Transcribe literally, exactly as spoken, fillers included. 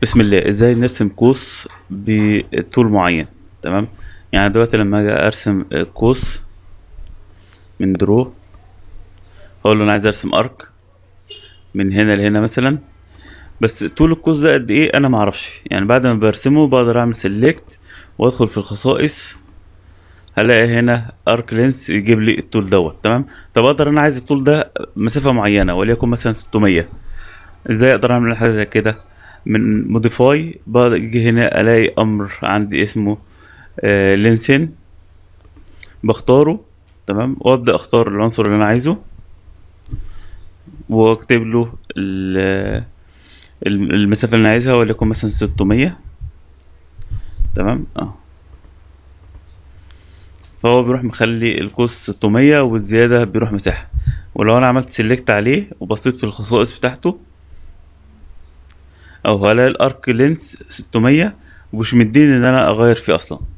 بسم الله. ازاي نرسم قوس بطول معين؟ تمام. يعني دلوقتي لما اجي ارسم قوس من درو، هقول له انا عايز ارسم ارك من هنا لهنا مثلا. بس طول القوس ده قد ايه انا معرفش. يعني بعد ما برسمه بقدر اعمل سيلكت وادخل في الخصائص، هلاقي هنا ارك لينس يجيب لي الطول دوت. تمام. طب اقدر انا عايز الطول ده مسافة معينة وليكن مثلا ستمية. ازاي اقدر اعمل حاجة زي كده؟ من موديفاي باجي هنا الاقي امر عندي اسمه آه لينسين، بختاره. تمام. وابدا اختار العنصر اللي انا عايزه واكتب له ال- الم- المسافه اللي انا عايزها وليكن مثلا ستمية. تمام. اه فهو بيروح مخلي القوس ستمية والزياده بيروح مساحه. ولو انا عملت سيلكت عليه وبصيت في الخصائص بتاعته، او هلاقي الارك لينس ستمية ومش مديني ان انا اغير فيه اصلا.